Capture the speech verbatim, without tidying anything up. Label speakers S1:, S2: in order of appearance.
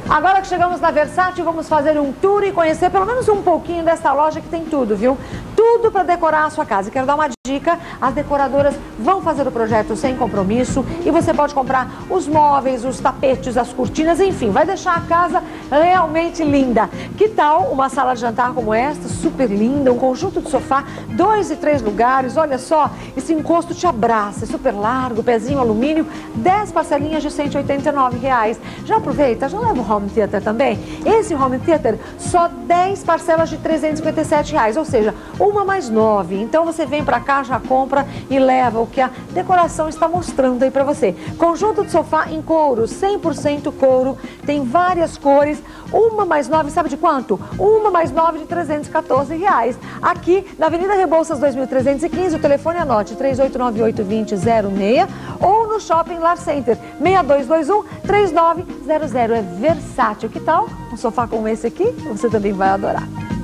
S1: Agora que chegamos na Versátil, vamos fazer um tour e conhecer pelo menos um pouquinho dessa loja que tem tudo, viu? Tudo para decorar a sua casa. E quero dar uma dica, as decoradoras vão fazer o projeto sem compromisso e você pode comprar os móveis, os tapetes, as cortinas, enfim, vai deixar a casa realmente linda. Que tal uma sala de jantar como esta, super linda, um conjunto de sofá, dois e três lugares, olha só, esse encosto te abraça, é super largo, pezinho alumínio, dez parcelinhas de cento e oitenta e nove reais. Já aproveita, já leva o home theater também. Esse home theater, só dez parcelas de trezentos e cinquenta e sete reais, ou seja, uma mais nove. Então você vem pra cá, já compra e leva o que a decoração está mostrando aí pra você. Conjunto de sofá em couro, cem por cento couro, tem várias cores, uma mais nove, sabe de quanto? Uma mais nove de trezentos e quatorze reais. Aqui na Avenida Rebouças dois mil trezentos e quinze, o telefone anote três oito nove oito, dois zero zero seis ou no Shopping Lar Center seis dois dois um, três nove zero zero. É Versátil. Que tal? Um sofá como esse aqui? Você também vai adorar.